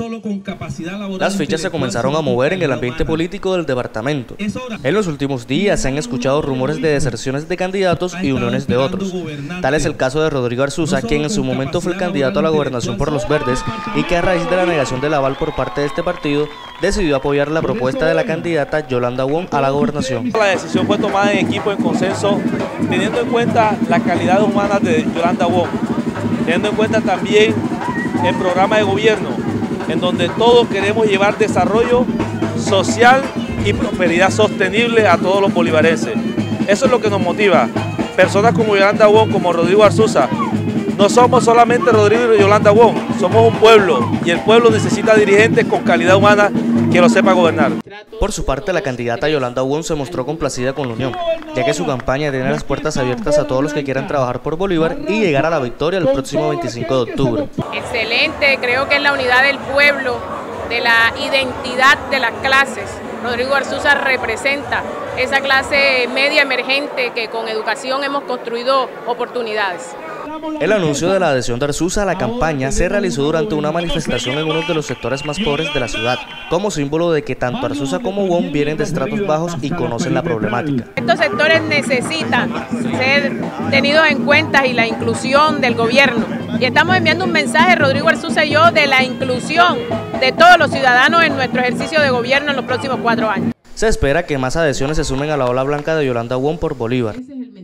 Las fichas se comenzaron a mover en el ambiente político del departamento. En los últimos días se han escuchado rumores de deserciones de candidatos y uniones de otros. Tal es el caso de Rodrigo Arzuza, quien en su momento fue el candidato a la gobernación por los Verdes y que a raíz de la negación del aval por parte de este partido, decidió apoyar la propuesta de la candidata Yolanda Wong a la gobernación. La decisión fue tomada en equipo, en consenso, teniendo en cuenta la calidad humana de Yolanda Wong, teniendo en cuenta también el programa de gobierno, en donde todos queremos llevar desarrollo social y prosperidad sostenible a todos los bolivarenses. Eso es lo que nos motiva. Personas como Yolanda Wong, como Rodrigo Arzuza, no somos solamente Rodrigo y Yolanda Wong, somos un pueblo y el pueblo necesita dirigentes con calidad humana que lo sepa gobernar. Por su parte, la candidata Yolanda Wong se mostró complacida con la unión, ya que su campaña tiene las puertas abiertas a todos los que quieran trabajar por Bolívar y llegar a la victoria el próximo 25 de octubre. Excelente, creo que es la unidad del pueblo, de la identidad de las clases. Rodrigo Arzuza representa esa clase media emergente que con educación hemos construido oportunidades. El anuncio de la adhesión de Arzuza a la campaña se realizó durante una manifestación en uno de los sectores más pobres de la ciudad, como símbolo de que tanto Arzuza como Wong vienen de estratos bajos y conocen la problemática. Estos sectores necesitan ser tenidos en cuenta y la inclusión del gobierno. Y estamos enviando un mensaje, Rodrigo Arzuza y yo, de la inclusión de todos los ciudadanos en nuestro ejercicio de gobierno en los próximos 4 años. Se espera que más adhesiones se sumen a la ola blanca de Yolanda Wong por Bolívar.